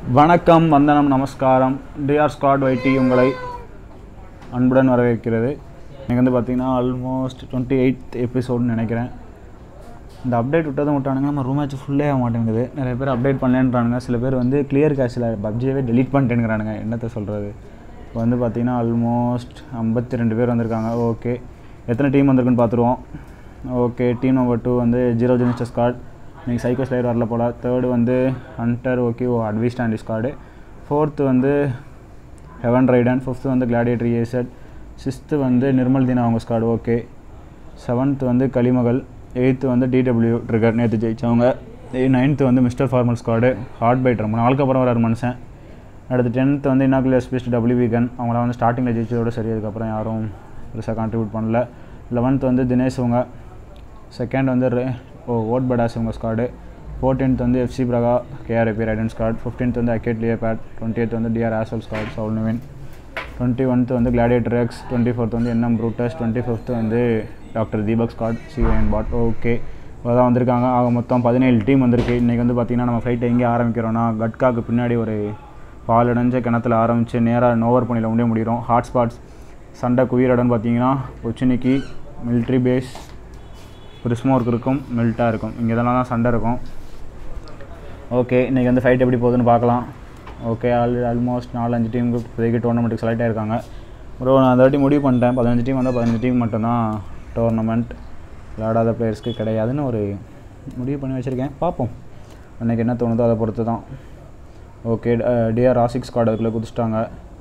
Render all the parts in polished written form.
வணக்கம், வந்தனம், நமஸ்காரம். டிஆர் ஸ்குவாட் வைட்டி உங்களை அன்புடன் வரவேற்கிறது. எனக்கு வந்து பார்த்திங்கன்னா ஆல்மோஸ்ட் 28th எபிசோடுன்னு நினைக்கிறேன். இந்த அப்டேட் விட்டானுங்க நம்ம ரூம் மேட்ச் ஃபுல்லே ஆக மாட்டேங்குது. நிறைய பேர் அப்டேட் பண்ணலேன்றானுங்க. சில பேர் வந்து கிளியர் கேஷில் பப்ஜியவே டெலீட் பண்ணிட்டேங்கிறானுங்க. என்னத்தை சொல்கிறது. இப்போ வந்து பார்த்திங்கன்னா ஆல்மோஸ்ட் 52 பேர் வந்திருக்காங்க. ஓகே, எத்தனை டீம் வந்திருக்குன்னு பார்த்துருவோம். ஓகே, டீம் நம்பர் 2 வந்து ஜீரோ ஜெனிஸ்டர் ஸ்குவாட். இன்றைக்கி சைக்கோ ஸ்லைடர் வரல போல். தேர்டு வந்து hunter. Okay, advised Andy squad. Fourth வந்து ஹெவன் ரைடன். ஃபிஃப்த்து வந்து கிளாடியேட்டர் ஏசட். சிக்ஸ்த்து வந்து நிர்மல் தீனா அவங்க ஸ்குவாடு. ஓகே, செவன்த்து வந்து கலிமகள். எயித்து வந்து டிடபிள்யூ ட்ரிகர், நேற்று ஜெயித்தவங்க. நைன்த்து வந்து mister formal squad. Hard bite ரொம்ப நாளுக்கு அப்புறம் வராரு மனுஷன். அடுத்து 10th வந்து இன்னாக்குலர் ஸ்பெஸ்ட் டபிள்யூ கன். அவங்கள வந்து ஸ்டார்டிங்கில் ஜெயிச்சதோட சரி, அதுக்கப்புறம் யாரும் பெருசாக கான்ட்ரிபியூட் பண்ணல. 11th வந்து தினேஷ் அவங்க. செகண்ட் வந்து ஓட் படாஸ் இவங்க ஸ்குவாடு. 14th வந்து எஃப்சி பிரகா கேஆர்ஐபி ரைடன் ஸ்குவாட். 15th வந்து அக்கேட் லியோபேட். 20th வந்து டிஆர் ஆசல் ஸ்குவாட் சவுல் நிவின். 21th வந்து கிளாடியேட்டர் எக்ஸ். 24th வந்து என்எம் ப்ரூட்டஸ். 25th வந்து டாக்டர் தீபக் ஸ்குவாட் சிஓஎன் பாட். ஓகே, அதான் வந்திருக்காங்க. ஆக மொத்தம் 17 டீம் வந்திருக்கு. இன்றைக்கி வந்து பார்த்திங்கன்னா நம்ம ஃபைட்டை எங்கே ஆரம்பிக்கிறோன்னா, கட்காவுக்கு பின்னாடி ஒரு பாலடைஞ்ச கிணத்துல ஆரம்பித்து நேராக நோவர் பண்ணியில் உண்டே முடிகிறோம். ஹாட்ஸ்பாட்ஸ் சண்டை குவியறடன்னு பார்த்தீங்கன்னா பொச்சினிக்கி, மிலிட்ரி பேஸ், பிரிஸ்மோர்க் இருக்கும், மில்ட்டாக இருக்கும். இங்கே இதெல்லாம் தான் சண்டை இருக்கும். ஓகே, இன்றைக்கி வந்து ஃபைட் எப்படி போகுதுன்னு பார்க்கலாம். ஓகே, ஆல்மோஸ்ட் 4-5 டீமுக்கு இப்போதைக்கு டோர்னமெண்ட்டுக்கு செலக்ட் ஆகிருக்காங்க. ப்ரோ, நான் அந்த வாட்டி முடிவு பண்ணிட்டேன். 15 டீம் வந்தால் 15 டீம் மட்டும்தான் டோர்னமெண்ட். விளையாடாத பிளேயர்ஸ்க்கு கிடையாதுன்னு ஒரு முடிவு பண்ணி வச்சுருக்கேன். பார்ப்போம் அன்றைக்கி என்ன தோணுதோ அதை பொறுத்து தான். ஓகே, டிஆர் ஆசிக் ஸ்குவாட் அதுக்குள்ளே குதிச்சிட்டாங்க.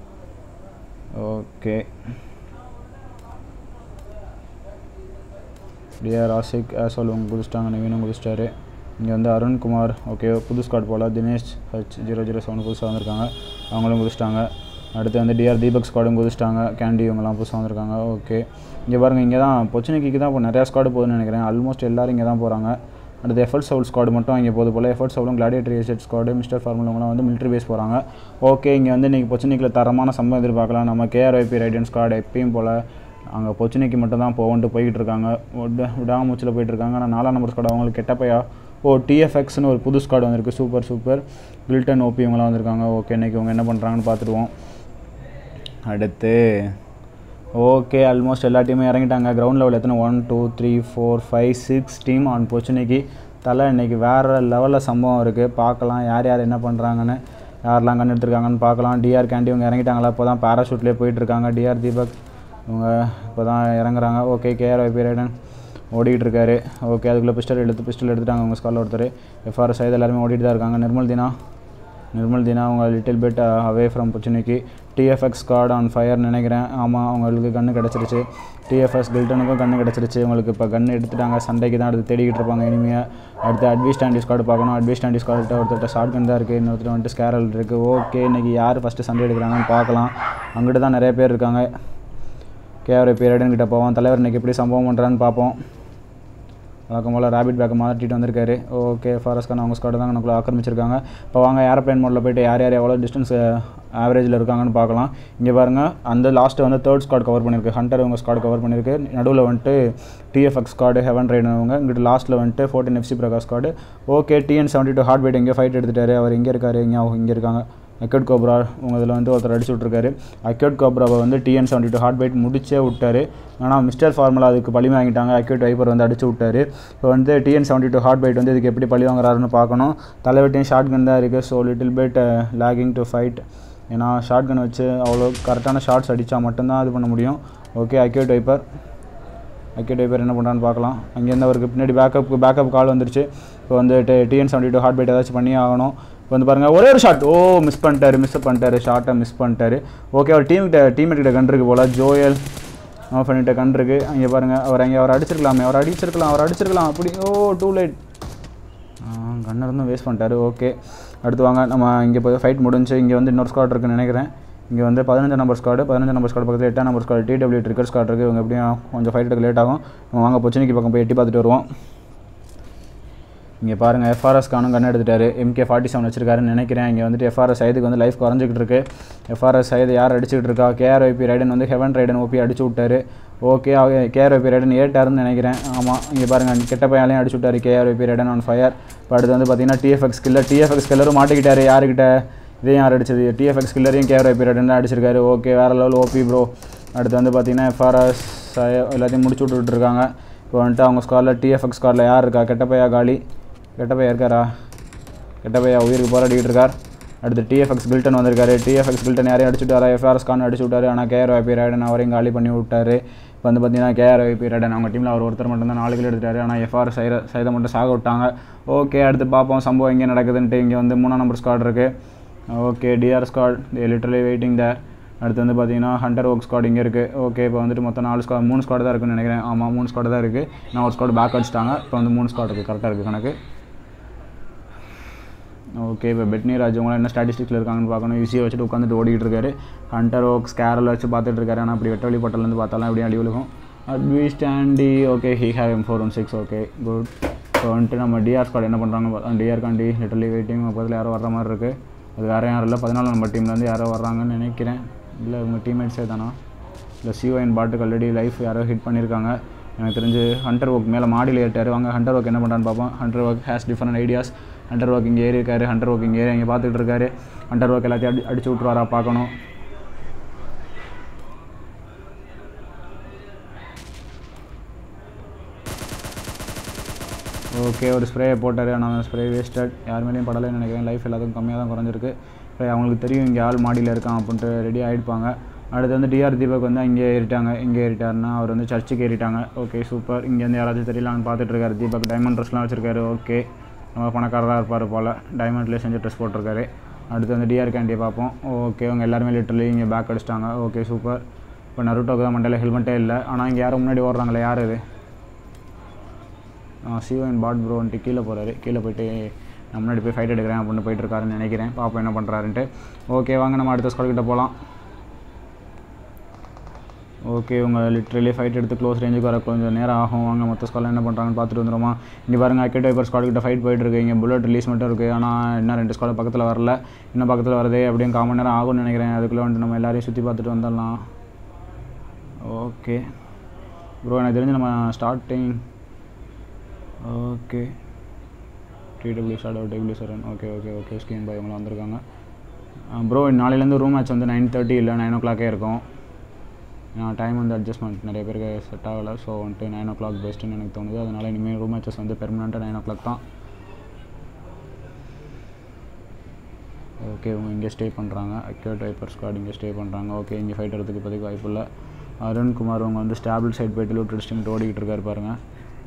ஓகே, டிஆர் ஆசிக் ஆசோல் அவங்க குதிச்சிட்டாங்க. நவீனும் குதிச்சிட்டாரு. இங்கே வந்து அருண்குமார். ஓகே, புது ஸ்குவாட் போல். தினேஷ் H007 புதுசாக வந்திருக்காங்க, அவங்களும் குதிச்சிட்டாங்க. அடுத்து வந்து டிஆர் தீபக் ஸ்குவாடும் குதிச்சிட்டாங்க. கேண்டி இவங்கெல்லாம் புதுசாக வந்திருக்காங்க. ஓகே, இங்கே பாருங்கள், இங்கே தான் பொச்சினிக்கு தான் இப்போ நிறையா ஸ்குவாடு போகுதுன்னு நினைக்கிறேன். ஆல்மோஸ்ட் எல்லோரும் இங்கே தான் போகிறாங்க. அடுத்து எஃபர்ட் சவுல் ஸ்குவாடு மட்டும் இங்கே போகுது போல். எஃபர்ட் சவுலும் கிளாடியேட்டர் ஏசட் ஸ்குவாடு, மிஸ்டர் ஃபார்முலாவங்களாம் வந்து மிலிட்ரி பேஸ் போகிறாங்க. ஓகே, இங்கே வந்து இன்றைக்கி பொச்சினிக்கில் தரமான சம்பவம் எதிர்பார்க்கலாம். நம்ம கேஆர்ஐபி ரைடன் ஸ்குவாடு எப்பயும் போல் அங்கே பொச்சினிக்கு மட்டும் தான் போயிட்டு இருக்காங்க. விடாமூச்சில் போயிட்டுருக்காங்க. ஆனால் 4ஆம் நம்பர் ஸ்குவாட் அவங்களுக்கு கெட்டப்பையா. டிஎஃப்எக்ஸ்னு ஒரு புது ஸ்குவாட் வந்திருக்கு. சூப்பர் கில்டன் ஓபி இவங்களாம் வந்திருக்காங்க. ஓகே, இன்றைக்கி இவங்க என்ன பண்ணுறாங்கன்னு பார்த்துடுவோம். அடுத்து ஓகே, ஆல்மோஸ்ட் எல்லா டீமும் இறங்கிட்டாங்க. கிரவுண்ட் லெவல் எத்தனை 1 2 3 4 5 6 டீம் ஆன் பொச்சினிக்கு. இன்றைக்கி வேறு லெவலில் சம்பவம் இருக்குது. பார்க்கலாம் யார் யார் என்ன பண்ணுறாங்கன்னு, யாரெல்லாம் கண் எடுத்துருக்காங்கன்னு பார்க்கலாம். டிஆர் கேண்டி இவங்க இறங்கிட்டாங்களா? இப்போ தான் பேராஷூட்லேயே போயிட்டுருக்காங்க. டிஆர் தீபக் இவங்க இப்போ தான் இறங்குறாங்க. ஓகே, கேஆர்ஐபி ரைடன் ஓடிக்கிட்டு இருக்காரு. ஓகே, அதுக்குள்ளே பிஸ்டல் எடுத்துட்டாங்க அவங்க ஸ்காலில் ஒருத்தர். எஃப்ஆர்எஸ் சைடு எல்லாருமே ஓடிட்டு தான் இருக்காங்க. நிர்மல் தீனா அவங்க லிட்டில் பிட் அவே ஃப்ரம் பொச்சினிக்கு. டிஎஃப்எக்ஸ் ஸ்குவாட் ஆன் ஃபயர் நினைக்கிறேன். ஆமாம், அவங்களுக்கு கன்று கிடச்சிருச்சு. டிஎஃப்எஸ் கில்டனுக்கும் கன்று கிடச்சிருச்சு. அவங்களுக்கு இப்போ கன்று எடுத்துட்டாங்க. சண்டைக்கு தான் அடுத்து தேடிக்கிட்டு இருப்பாங்க இனிமையாக. அடுத்து அட்வைஸ்ட் ஆண்டி ஸ்குவாட் பார்க்கணும். அட்வைஸ்ட் ஆண்டி ஸ்குவாட்கிட்ட ஒருத்தர் ஷார்ட் கன் தான் இருக்குது, இன்னொருத்தர் வந்துட்டு ஸ்கேரல் இருக்குது. ஓகே, இன்றைக்கி யார் ஃபஸ்ட்டு சண்டை எடுக்கிறாங்கன்னு பார்க்கலாம். அங்கிட்டு தான் நிறைய பேர் இருக்காங்க. கேஆர்ஐபி ரைடன் கிட்ட போவோம். தலைவர் இன்றைக்கி எப்படி சம்பவம் பண்ணுறான்னு பார்ப்போம். வழக்கம் போல் ரேபிட் பேக்கை மாற்றிட்டு வந்திருக்காரு. ஓகே, ஃபாரஸ்ட்கான அவங்க ஸ்குவாட் தான் நமக்குள்ள ஆக்கிரமிச்சிருக்காங்க. இப்போ வாங்க ஏரோப்ளேன் மோடில் போய்ட்டு யார் எவ்வளோ டிஸ்டன்ஸ் ஆவரேஜில் இருக்காங்கன்னு பார்க்கலாம். இங்கே பாருங்கள், அந்த லாஸ்ட்டு வந்து 3rd ஸ்குவாட் கவர் பண்ணியிருக்கு. ஹண்டர் அவங்க ஸ்குவாட் கவர் பண்ணியிருக்கு. நடுவில் வந்துட்டு டிஎஃப்எக்ஸ் ஸ்குவாடு, ஹெவன் ரைடன் அவங்க. இங்கிட்டு லாஸ்ட்டில் வந்துட்டு 14 FC Braga squad. Okay, TN72 hard bite எங்கேயோ ஃபைட் எடுத்துட்டாரு. அவர் எங்கே இருக்காரு? இங்கே இருக்காங்க. அக்யூட் கோப்ரா உங்கள் இதில் வந்து ஒருத்தர் அடிச்சு விட்ருக்காரு. அக்யூட் கோப்ராவை வந்து TN72 ஹார்ட் பைட் முடிச்சே விட்டார். ஆனால் மிஸ்டர் ஃபார்முலா அதுக்கு பழி வாங்கிட்டாங்க. அக்யூட் வைப்பர் வந்து அடிச்சு விட்டார். இப்போ வந்து TN72 ஹார்ட் பைட் வந்து இதுக்கு எப்படி பழி வாங்குறாருன்னு பார்க்கணும். தலைவட்டையும் ஷார்ட் கன் தான் இருக்குது. So little bit lagging to fight. ஏன்னா ஷார்ட் கன் வச்சு அவ்வளோ கரெக்டான ஷார்ட்ஸ் அடித்தா மட்டும்தான் இது பண்ண முடியும். ஓகே, அக்யூட் வைப்பர் என்ன பண்ணுறான்னு பார்க்கலாம். அங்கேருந்து அவருக்கு பின்னாடி பேக்கப் கால் வந்துருச்சு. இப்போ வந்து TN72 ஹார்ட் பைட் ஏதாச்சும் பண்ணி ஆகணும். இப்போ வந்து பாருங்கள், ஒரே ஒரு ஷாட். மிஸ் பண்ணிட்டாரு. ஷார்ட்டை மிஸ் பண்ணிட்டாரு. ஓகே, அவர் டீம்மேட் கிட்ட கன் இருக்குது போல். ஜோயல் ஆஃப் பண்ணிட்ட கன் இருக்குது. அங்கே பாருங்கள், அவர் அடிச்சிருக்கலாம். அப்படி டூ லைட். கன்னர் இருந்தும் வேஸ்ட் பண்ணிட்டாரு. ஓகே, அடுத்து வாங்க, நம்ம இங்கே போய் ஃபைட் முடிஞ்சு. இங்கே வந்து இன்னொரு ஸ்குவாட் இருக்குன்னு நினைக்கிறேன். இங்கே வந்து 15 நம்பர் ஸ்குவாடு பக்கத்தில் 8ஆம் number squad TW trigger squad இருக்குது. இவங்க எப்படியும் கொஞ்சம் ஃபைட் எடுக்க லேட் ஆகும். வாங்க பொச்சினிக்கு பக்கம் போய் எட்டி பார்த்துட்டு வருவோம். இங்கே பாருங்கள், எஃப்ஆர்எஸ் கானும் கன் எடுத்துட்டாரு. MK47 வச்சிருக்காருன்னு நினைக்கிறேன். இங்கே வந்துட்டு எஃப்ஆர்எஸ் சைதுக்கு வந்து லைஃப் குறைஞ்சிக்கிட்டு இருக்கு. எஃப்ஆர்எஸ் சைது யார் அடிச்சுக்கிட்டு இருக்கா? கேஆர்ஐபி ரைடன் வந்து ஹெவன் ரைடன் ஓபி அடிச்சு விட்டாரு. ஓகே, கேஆர்ஐபி ரைடன் ஏட்டாருன்னு நினைக்கிறேன். ஆமாம், இங்கே பாருங்கள், கெட்ட பையாலையும் அடிச்சு விட்டாரு கேஆர்ஐபி ரைடன் ஆன் ஃபயர். இப்போ அடுத்து வந்து பார்த்தீங்கன்னா டிஎஃப்எக்ஸ் கில்லரும் மாட்டிக்கிட்டாரு. யாருக்கிட்ட? இதையும் யார் அடிச்சது டிஎஃப்எக்ஸ் கில்லரையும் கேஆர் வைப்பி ரெடன் தான் அடிச்சிருக்காரு. ஓகே வேறு லெவல் ஓபி ப்ரோ. அடுத்து வந்து பார்த்தீங்கன்னா எஃப்ஆர்எஸ் எல்லாத்தையும் முடிச்சு விட்டுருக்காங்க. இப்போ வந்துட்டு அவங்க ஸ்குவாடில் டிஎஃப்எக்ஸ் ஸ்குவாடில் யார் இருக்கா? கெட்டப்பையா காலி. கெட்டப்பையா இருக்காரா? கெட்டப்பையா உயிருக்கு போராடிக்கிட்டு இருக்கார். அடுத்து டிஎஃப்எக்ஸ் கில்டன் வந்திருக்காரு. டிஎஃப்எக்ஸ் கில்டன் யாரையும் அடிச்சு விட்டாரா? எஃப்ஆர்எஸ் கான் அடிச்சு விட்டாரு. ஆனால் கேஆர் வைப்பி ரெடன் அவரையும் காலி பண்ணி விட்டாரு. இப்போ வந்து பார்த்தீங்கன்னா கேஆர் வைப்பி ரெடன் அவங்க டீமில் அவர் ஒருத்தர் மட்டும்தான் 4 கிலோ எடுத்துட்டாரு. ஆனால் எஃப்ஆர்எஸ் சைதை மட்டும் சாக விட்டாங்க. ஓகே அடுத்து பார்ப்போம் சம்பவம் எங்கே நடக்குதுன்ட்டு. இங்கே வந்து 3ஆம் நம்பர் ஸ்குவாட் இருக்குது. Okay TR squad literally waiting there. அடுத்து வந்து பார்த்தீங்கன்னா ஹண்டர் ஒர்க் ஸ்குவாட் இங்கே இருக்குது. ஓகே இப்போ வந்துட்டு மொத்தம் 3 ஸ்குவாட் தான் இருக்குன்னு நினைக்கிறேன். ஆமாம் 3 ஸ்குவாட் தான் இருக்குது. நான் ஒரு ஸ்குவாட் பேக் அடிச்சிட்டாங்க. இப்போ வந்து 3 ஸ்குவாட் இருக்குது. கரெக்டாக இருக்குது கணக்கு. ஓகே இப்போ பெட்னி ராஜ் அவங்களாம் என்ன ஸ்டாட்டிஸ்டிக்ஸில் இருக்காங்கன்னு பார்க்கணும். ஈஸியாக வச்சுட்டு உட்காந்துட்டு ஓடிக்கிட்டு இருக்காரு. ஹண்டர் ஒர்க்ஸ் கேரல் வச்சு பார்த்துட்டு இருக்காரு. ஆனால் அப்படி வெட்ட வழி பட்டலேருந்து பார்த்தாலும் எப்படியும் அடி விழுகும். அட்வி ஸ்டாண்டி okay he have M416 okay good. இப்போ வந்துட்டு நம்ம டிஆர் ஸ்குவாட் என்ன பண்ணுறாங்க? டிஆர் காண்டி லிட்டரலி வெயிட்டிங். பக்கத்தில் யாரோ வர்ற மாதிரி இருக்குது. அது வேறு யாரும் இல்லை. 14 நம்பர் டீம்லேருந்து யாரோ வர்றாங்கன்னு நினைக்கிறேன். இல்லை இவங்க டீம்மேட்ஸே தானா? இல்லை சிஓஎன் பாட்டுக்கு ஆல்ரெடி லைஃப் யாரோ ஹிட் பண்ணியிருக்காங்க. எனக்கு தெரிஞ்சு ஹண்டர் ஒர்க் மேலே மாடியில் ஏறிட்டார். வாங்க ஹண்டர் ஒர்க் என்ன பண்ணுறான்னு பார்ப்போம். Hunter work has different ideas. Hunter work இங்கே ஏறி இருக்காரு. ஹண்டர் ஒர்க் இங்கே ஏறி இங்கே பார்த்துட்டு இருக்காரு. ஹண்டர் ஒர்க் எல்லாத்தையும் அடிச்சு விட்ருவாரா பார்க்கணும். ஓகே ஒரு ஸ்ப்ரேயை போட்டார். ஆனால் அந்த ஸ்ப்ரே வேஸ்டட். யார் மேலேயும் படலைன்னு நினைக்கிறேன். லைஃப் எல்லாத்துக்கும் கம்மியாக தான் குறைஞ்சிருக்கு. இப்போ அவங்களுக்கு தெரியும் இங்கே ஆள் மாடியில் இருக்கான் அப்படின்ட்டு ரெடி ஆகிடுப்பாங்க. அடுத்து வந்து டிஆர் தீபக் வந்து இங்கே ஏறிட்டாங்க. இங்கே ஏறிட்டாருன்னா அவர் வந்து சர்ச்சுக்கு ஏறிட்டாங்க. Okay super. இங்கேருந்து யாராச்சும் தெரியலான்னு பார்த்துட்டு இருக்காரு. தீபக் டைமண்ட் ட்ரெஸ்லாம் வச்சுருக்காரு. ஓகே நம்ம பணக்காரராக இருப்பார் போல். டைமண்ட்லேயே செஞ்ச ட்ரெஸ் போட்டிருக்காரு. அடுத்து வந்து டிஆர் கேண்டியை பார்ப்போம். ஓகே அவங்க எல்லாருமே லிட்டரலி இங்கே பேக் அடிச்சிட்டாங்க. Okay super. இப்போ நருட்டோக்கு தான் மண்டையில் ஹெல்மெட்டே இல்லை. ஆனால் இங்கே யாரும் முன்னாடி ஓடுறாங்களே யார் இது? சிஓஎன் பாட் ப்ரோ வந்துட்டு கீழே போகிறாரு. கீழே போய்ட்டு நான் முன்னாடி போய் ஃபைட் எடுக்கிறேன் அப்படின்னு போயிட்டுருக்காருன்னு நினைக்கிறேன். பார்ப்போம் என்ன பண்ணுறாருன்ட்டு. ஓகே வாங்க நம்ம அடுத்த ஸ்குவாட் கிட்ட போகலாம். ஓகே இவங்க லிட்ரலி ஃபைட் எடுத்து க்ளோஸ் ரேஞ்சுக்கு வர கொஞ்சம் நேரம் ஆகும். வாங்க மொத்த ஸ்குவாடில் என்ன பண்ணுறாங்கன்னு பார்த்துட்டு வந்துடுமா. இங்கே பாருங்கள் அக்கெட் வைப்பர் ஸ்குவாட் கிட்ட ஃபைட் போயிட்டுருக்கு. இங்கே புல்லட் ரிலீஸ் மட்டும் இருக்குது. ஆனால் இன்னும் 2 ஸ்குவாட் பக்கத்தில் வரல. இன்னும் பக்கத்தில் வரதே அப்படியே 1/4 மணி நேரம் ஆகும்னு நினைக்கிறேன். அதுக்குள்ளே வந்துட்டு நம்ம எல்லாரையும் சுற்றி பார்த்துட்டு வந்துடலாம். ஓகே ப்ரோ எனக்கு தெரிஞ்சு நம்ம starting okay TW shot out W7 okay okay okay scheme boy இவங்களாம் வந்திருக்காங்க. ப்ரோ நாளையிலேருந்து ரூம் மேட்ச் வந்து 9:30 இல்லை 9 o'clock இருக்கும். டைம் வந்து அட்ஜஸ்ட்மெண்ட் நிறைய பேருக்கு செட் ஆகலை. ஸோ வந்துட்டு 9 o'clock பெஸ்ட்டுன்னு எனக்கு தோணுது. அதனால் இனிமேல் ரூம் மேட்சஸ் வந்து பெர்மனெண்ட்டாக 9 o'clock தான். ஓகே இவங்க இங்கே ஸ்டே பண்ணுறாங்க. அக்யூட் வைப்பர் ஸ்குவாட் இங்கே ஸ்டே பண்ணுறாங்க. ஓகே இங்கே ஃபைட் எடுத்துக்கு இப்போதைக்கு வாய்ப்பு இல்லை. அருண்குமார் அவங்க வந்து ஸ்டாபிள் சைட் போய்ட்டு லூட் அடிச்சுட்டு ஓடிக்கிட்டு இருக்காரு பாருங்கள்.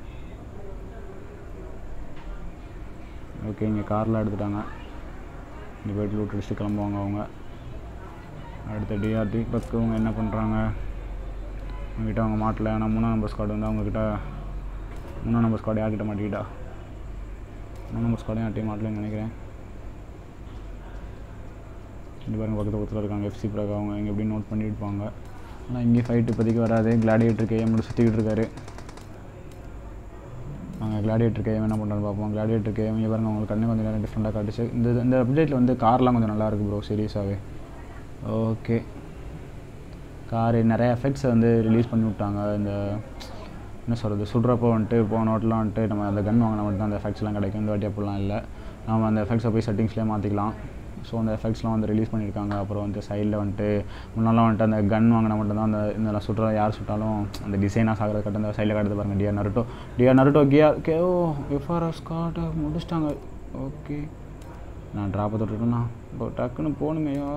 ஓகே இங்கே காரில் எடுத்துட்டாங்க. இங்கே போய்ட்டு லூட் அடிச்சுட்டு கிளம்புவாங்க அவங்க. அடுத்த டிஆர் தீபக் அவங்க என்ன பண்ணுறாங்க? அவங்ககிட்ட அவங்க மாட்டல. ஆனால் 3ஆம் நம்பர் ஸ்குவாட் வந்து அவங்கக்கிட்ட 3ஆம் நம்பர் ஸ்குவாட் யார்கிட்ட மாட்டிக்கிட்டா? 3ஆம் நம்பர் ஸ்குவாட் யார்கிட்டையும் மாட்டலன்னு நினைக்கிறேன். ரெண்டு பேரும் பக்கத்தில் இருக்காங்க. எஃப்சி பிரகா அவங்க இங்கே எப்படி நோட் பண்ணியிருப்பாங்க. ஆனால் இங்கே ஃபைட் இப்போதைக்கு வராது. கிளாடியேட்டர் கேஎம் சுற்றிக்கிட்டு இருக்காரு. நாங்கள் கிளாடியேட்டர் கேஎம் என்ன பண்ணுறான்னு பார்ப்போம். கிளாடியேட்டர் கேஎம் இங்கே பாருங்கள் அவங்களுக்கு கண்ணு கொஞ்சம் நேரம் டிஃப்ரெண்ட்டாக காட்டுச்சு. இந்த அப்டேட்டில் வந்து கார்லாம் கொஞ்சம் நல்லாயிருக்கு ப்ரோ சீரியஸாகவே. ஓகே காரு நிறைய எஃபெக்ட்ஸை வந்து ரிலீஸ் பண்ணி விட்டாங்க. இந்த என்ன சொல்கிறது சுடுறப்போ வந்துட்டு போன ஓட்டெலாம் வந்துட்டு நம்ம அந்த கன் வாங்கினா மட்டும் தான் அந்த எஃபெக்ட்ஸ்லாம் கிடைக்கும். இந்த வாட்டி அப்படிலாம் இல்லை. நம்ம அந்த எஃபெக்ட்ஸை போய் செட்டிங்ஸ்லேயே மாற்றிக்கலாம். ஸோ அந்த எஃபெக்ட்ஸ்லாம் வந்து ரிலீஸ் பண்ணியிருக்காங்க. அப்புறம் வந்து சைடில் வந்துட்டு முன்னெல்லாம் வந்துட்டு அந்த கன் வாங்கினா மட்டும்தான் அந்த இதெல்லாம் சுடுற யார் சுட்டாலும் அந்த டிசைனாக சாகிறது கட்ட அந்த சைடில் கட்டுறது பாருங்கள். TR Naruto K O FRS காட்ட முடிச்சிட்டாங்க. ஓகே நான் ட்ராப்பை தொட்டுட்டேன்னா இப்போ டக்குன்னு போகணுமையா.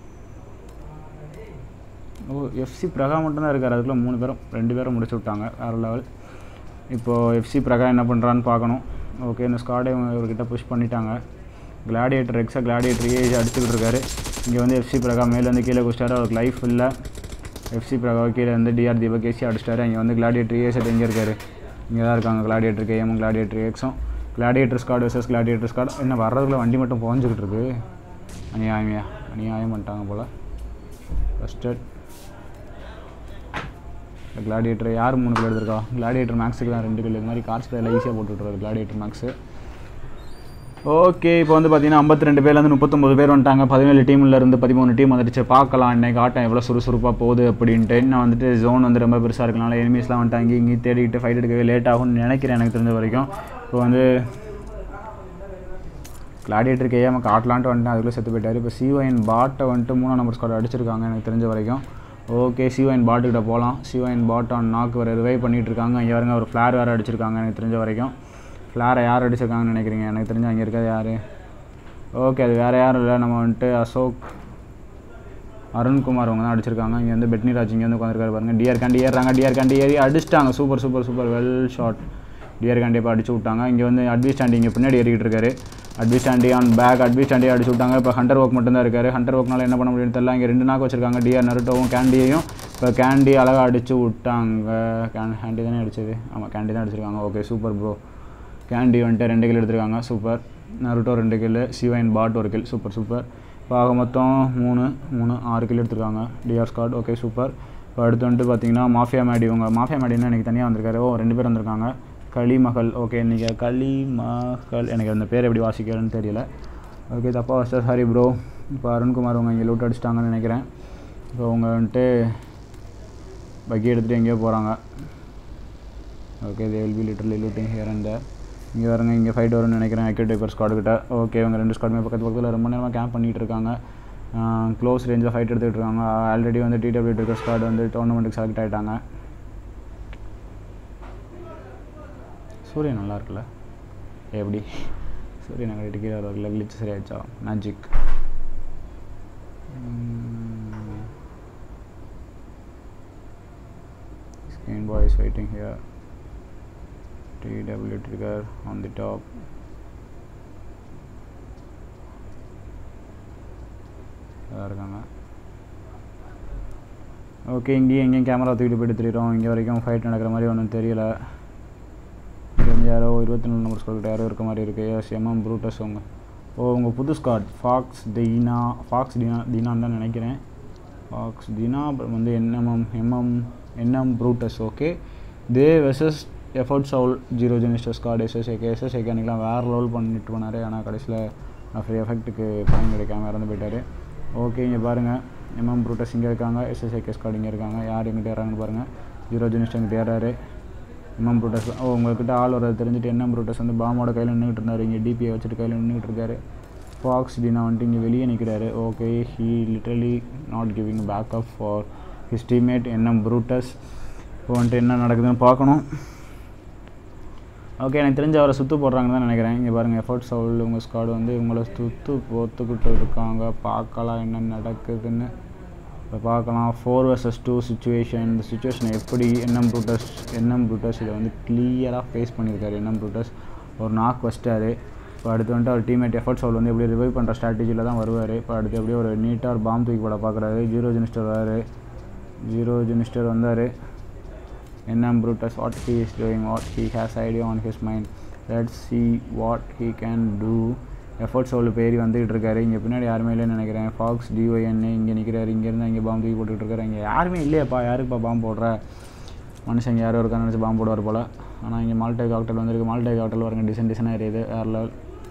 ஓ எஃப்சி பிரகா மட்டும்தான் இருக்கார். அதுக்குள்ளே 2 பேரும் முடிச்சு விட்டாங்க. வேறு லெவல். இப்போது எஃப்சி பிரகா என்ன பண்ணுறான்னு பார்க்கணும். ஓகே இந்த ஸ்குவாடை இவர்கிட்ட புஷ் பண்ணிட்டாங்க. கிளாடியேட்டர் எக்ஸா கிளாடியேட்டர் ஏஜ் அடிச்சுக்கிட்டு இருக்காரு. இங்கே வந்து எஃப்சி பிரகா மேலேருந்து கீழே குடிச்சிட்டாரு. அவருக்கு லைஃப் இல்லை. எஃப்சி பிரகா கீழே வந்து டிஆர் தீபக் ஏசி அடிச்சிட்டாரு. இங்கே வந்து கிளாடியேட்டர் ஏ செட் எங்கே இருக்காரு? இங்கே தான் இருக்காங்க. கிளாடியேட்டர் கேஎம் கிளாடியேட்டர் எக்ஸும் gladiator squad versus gladiator squad. என்ன வர்றதுக்குள்ள வண்டி மட்டும் போஞ்சிக்கிட்டு இருக்கு. அநியாயம் பண்ணிட்டாங்க போல். ஃபஸ்ட்டு கிளாடியேட்டர் யார் 3 கிலோ எடுத்திருக்கா? கிளாடியேட்டர் மேக்ஸுக்கு தான் 2 கிலோ. இது மாதிரி கார் ஸ்ப்ரேல ஈஸியாக போட்டுவிட்ருவாரு கிளாடியேட்டர் மேக்ஸு. ஓகே இப்போ வந்து பார்த்தீங்கன்னா 52 பேர்லேருந்து 39 பேர் வந்துட்டாங்க. 17 டீம்லேருந்து 13 டீம் வந்துடுச்சு. பார்க்கலாம் இன்றைக்கி ஆட்டம் எவ்வளோ சுறுசுறுப்பாக போகுது அப்படின்ட்டு. நான் வந்துட்டு ஜோன் வந்து ரொம்ப பெருசாக இருக்கனால எனிமீஸ்லாம் வந்துட்டாங்க. இங்கே தேடிக்கிட்டு ஃபைட் எடுக்கவே லேட் ஆகும்னு நினைக்கிறேன் எனக்கு தெரிஞ்ச வரைக்கும். இப்போ வந்து கிளாடியேட்டருக்கு ஏன் காட்டலான்ட்டு வந்துட்டு அதுக்குள்ளே செத்து போயிட்டார். இப்போ சிஒயின் பாட்டை வந்துட்டு 3ஆம் நம்பர் ஸ்குவாட் அடிச்சிருக்காங்க எனக்கு தெரிஞ்ச வரைக்கும். ஓகே, சிஒயின் பாட்டுக்கிட்ட போகலாம். சிஒயின் பாட் ஆன் நாக்கு வேறு ரிவைவ் பண்ணிகிட்டு இருக்காங்க. இங்கே வருங்க ஒரு ஃப்ளார் வேறு அடிச்சிருக்காங்க எனக்கு தெரிஞ்ச வரைக்கும். ஃப்ளாரை யார் அடிச்சிருக்காங்கன்னு நினைக்கிறீங்க? எனக்கு தெரிஞ்சு அங்கே இருக்காது யார்? ஓகே, அது வேறு யாரும் இல்லை, நம்ம வந்துட்டு அசோக் அருண்குமார் அவங்க தான் அடிச்சிருக்காங்க. இங்கே வந்து பெட்னிராஜ் இங்கே வந்து உட்காந்துருக்காரு பாருங்கள். டிஆர் கேண்டி ஏறுறாங்க. டிஆர் கேண்டி ஏறி அடிச்சிட்டாங்க. Super super super, well shot. TR candy இப்போ அடிச்சு விட்டாங்க. இங்கே வந்து அட்விஸ் ஸ்டாண்டி இங்கே பின்னாடி ஏறிக்கிட்டு இருக்காரு. அட்விஸ் ஸ்டாண்டி ஆன் பேக். அட்விஸ் ஸ்டாண்டி அடிச்சு விட்டாங்க. இப்போ ஹண்டர் ஒர்க் மட்டும் தான் இருக்காரு. ஹண்டர் ஒர்க்னால என்ன பண்ண முடியும்னு தெரியல. இங்கே 2 நாக்கு வச்சிருக்காங்க, டிஆர் நருட்டோவும் கேண்டியையும். இப்போ கேண்டி அழகாக அடிச்சு விட்டாங்க. கேண்டி தானே அடிச்சது? ஆமாம், கேண்டி தான் அடிச்சிருக்காங்க. Okay, super bro. கேண்டி வந்துட்டு 2 கில் எடுத்திருக்காங்க. சூப்பர். நருட்டோ 2 கில், சிவைன் பாட் 1 கில். Super super. இப்போ ஆக மொத்தம் 6 கில் எடுத்திருக்காங்க டிஆர் ஸ்காட். Okay, super. இப்போ அடுத்து வந்துட்டு பார்த்தீங்கன்னா மாஃபியா மேடி. மாஃபியா மேடின்னு எனக்கு தனியாக வந்திருக்காரு. 2 பேர் வந்திருக்காங்க. களிமகள். ஓகே, இன்றைக்கி களிமகள், எனக்கு அந்த பேர் எப்படி வாசிக்கிறேன்னு தெரியல. ஓகே, தப்பாக வச்சா சாரி ப்ரோ. இப்போ அருண்குமார் இங்கே லூட் அடிச்சிட்டாங்கன்னு நினைக்கிறேன். இப்போ அவங்க வந்துட்டு பக்கி எடுத்துகிட்டு எங்கேயோ போகிறாங்க. Okay, they will be literally looting here and there. இங்கே வருங்க, இங்கே ஃபைட் வரும்னு நினைக்கிறேன் அக்யூட் டைப்பர் ஸ்குவாடுக்கிட்ட. ஓகே, இவங்க 2 ஸ்குவாடுமே பக்கத்தில் ரொம்ப நேரமாக கேம்ப் பண்ணிகிட்டு இருக்காங்க. க்ளோஸ் ரேஞ்சில் ஃபைட் எடுத்துகிட்டு இருக்காங்க. ஆல்ரெடி வந்து டிடபிள்யூ டைப்பர் ஸ்குவாட் வந்து டோர்னமெண்ட்டுக்கு செலக்ட் ஆகிட்டாங்க. சூரியன் நல்லா இருக்குல்ல? எப்படி சூரியன் நாங்கள் டிக்கெட் வரல, கிளிச்சு சரியாச்சா? Magic. Screen boy is waiting here. TW trigger on the top. இருக்காங்க. ஓகே, எங்கேயும் கேமரா தூக்கிட்டு போய்ட்டு தெரியும். இங்கே வரைக்கும் ஃபைட் நடக்கிற மாதிரி ஒன்றும் தெரியல. இங்கே வந்து யாரோ 24 நம்பர் ஸ்குவாட் யாரோ இருக்க மாதிரி இருக்குது. எஸ், எம்எம் ப்ரூட்டஸ் அவங்க. உங்கள் புது ஸ்குவாட் ஃபாக்ஸ் தீனான்னு தான் நினைக்கிறேன். ஃபாக்ஸ் தீனா வந்து NM Brutus. Okay, they versus effort Saul 0 ஜெனிஸ்டர் ஸ்காட். எஸ்எஸ்ஏகே அன்றைக்கெலாம் வேறு லெவல் பண்ணிட்டு போனார். ஆனால் கடைசியில் ஃப்ரீ எஃபெக்ட்டுக்கு பயன் கிடைக்காம இறந்து போயிட்டார். ஓகே, இங்கே பாருங்கள், எம்எம் ப்ரூட்டஸ் இங்கே இருக்காங்க. எஸ்எஸ்ஏகே ஸ்காட் இங்கே இருக்காங்க. யார் எங்கிட்ட ஏறாங்கன்னு பாருங்கள். 0 ஜெனிஸ்டர் எங்கிட்ட ஏறாரு. MM Brutus. உங்கள்கிட்ட ஆள் வரது தெரிஞ்சுட்டு எம்எம் ப்ரூட்டஸ் வந்து பாமோட கையில் நின்றுட்டு இருந்தார். இங்கே டிபியை வச்சுட்டு கையில் நின்றுட்டு இருக்காரு. ஃபாக்ஸ் டீனா வந்துட்டு இங்கே வெளியே நிற்கிறாரு. Okay, he literally not giving backup for his teammate NM Brutus. இப்போ வந்துட்டு என்ன நடக்குதுன்னு பார்க்கணும். ஓகே, எனக்கு தெரிஞ்ச அவரை சுற்று போடுறாங்கன்னு தான் நினைக்கிறேன். இங்கே பாருங்கள், எஃபர்ட் சவுல் உங்கள் ஸ்குவாட் வந்து உங்களை சுற்று போத்துக்கிட்டு இருக்காங்க. பார்க்கலாம் என்ன நடக்குதுன்னு. இப்போ பார்க்கலாம். 4 vs 2 சுச்சுவேஷன். இந்த சுச்சுவேஷன் எப்படி என்எம் ப்ரூட்டஸ் இதை வந்து கிளியராக ஃபேஸ் பண்ணியிருக்காரு. என்எம் ப்ரூட்டஸ் ஒரு நாக் வச்சிட்டாரு. இப்போ அடுத்து வந்துட்டு அவர் டீம்மேட் எஃபர்ட் சவுல் வந்து எப்படி ரிவைவ் பண்ணுற ஸ்ட்ராட்டஜியில் தான் வருவார். இப்போ அடுத்து எப்படியும் ஒரு நீட்டாக ஒரு பாம் தூக்கி போட பார்க்குறாரு. 0 ஜெனிஸ்டர் வராரு. 0 ஜெனிஸ்டர் வந்தார். NM Brutus what he is doing, what he has idea on his mind. Let's see what he can do. Effort Saul பேரி வந்துகிட்டு இருக்காரு. இங்கே பின்னாடி யாருமே இல்லைன்னு நினைக்கிறேன். ஃபாக்ஸ் டிஒஎன்னு இங்கே நிற்கிறாரு. இங்கேருந்து இங்கே பாம்பு தூக்கி போட்டுக்கிட்டு இருக்காரு. இங்கே யாருமே இல்லையாப்பா, யாருக்குப்பா பாம்பு போடுற? மனுஷங்க யாரோ இருக்கான்னு நினச்சி பாம்பு போடுவார் போல். ஆனால் இங்கே மால்டை காக்டல் வந்துருக்கு. மால்டை காக்டல் வருங்க, டிசைனாக எரியுது. வேறு லெவல்.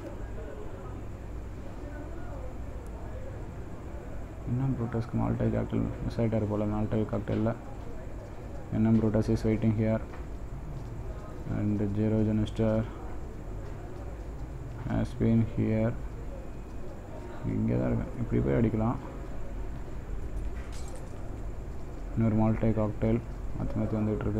என்எம் ப்ரூட்டஸ்க்கு மால்டை காக்டல் மிஸ் ஆகிட்டார் போல். மால்டை காக்டலில் NM Brutus is waiting here and 0 ஜெனிஸ்டர் has been here. இங்கே தான் இருக்கேன். இப்படி போய் அடிக்கலாம். இன்னொரு மால்டை காக்டெயில் மாற்றி வந்துகிட்ருக்கு.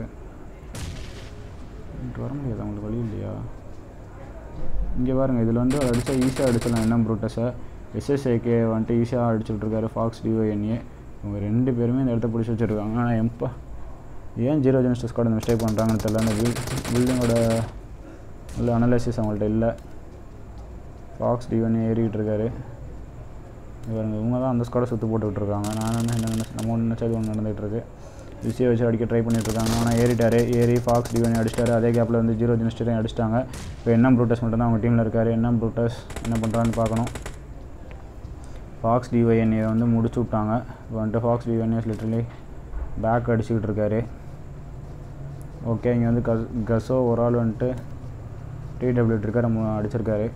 வர முடியாது, அவங்களுக்கு வழி இல்லையா? இங்கே பாருங்கள், இதில் வந்து அடித்தா ஈஸியாக அடிச்சிடலாம் என்எம் ப்ரூட்டஸை. எஸ்எஸ்ஏகே வந்துட்டு ஈஸியாக அடிச்சுட்ருக்காரு. ஃபாக்ஸ் டிஒஎன்ஏ இவங்க 2 பேருமே இந்த இடத்த பிடிச்சி வச்சுருக்காங்க. ஆனால் ஏன் 0 ஜெனிஸ்டர் ஸ்குவாட் இந்த மிஸ்டேக் பண்ணுறாங்கன்னு தெரியல. அந்த பில்டிங்கோட உள்ள அனலைசிஸ் அவங்கள்ட்ட இல்லை. ஃபாக்ஸ் டிஒஎன்ஏ ஏறிக்கிட்டு இருக்காரு. இவங்க தான் அந்த ஸ்குவாடை சுற்றி போட்டுக்கிட்டுருக்காங்க. நம்ம ஒன்று நினச்சது ஒன்று நடந்துகிட்ருக்கு. ரிசியை வச்சு அடிக்க ட்ரை பண்ணிட்டுருக்காங்க. ஆனால் ஏறி ஃபாக்ஸ் டிஒஎன்ஏ அடிச்சிட்டாரு. அதே கேப்பில் வந்து 0 ஜெனிஸ்டரையும் அடிச்சிட்டாங்க. இப்போ என்எம் ப்ரூட்டஸ் மட்டும் தான் அவங்க டீமில் இருக்கார். என்எம் ப்ரூட்டஸ் என்ன பண்ணுறான்னு பார்க்கணும். ஃபாக்ஸ் டிஒஎன்ஏ வந்து முடிச்சு விட்டாங்க. இப்போ வந்துட்டு ஃபாக்ஸ் டிஒஎன்ஏ லிட்டரலி பேக் அடிச்சுக்கிட்டு இருக்காரு. ஓகே, இங்கே வந்து கசோ ஒரு ஆள் வந்துட்டு டிடபிள்யூ இருக்கார் அடிச்சிருக்காரு.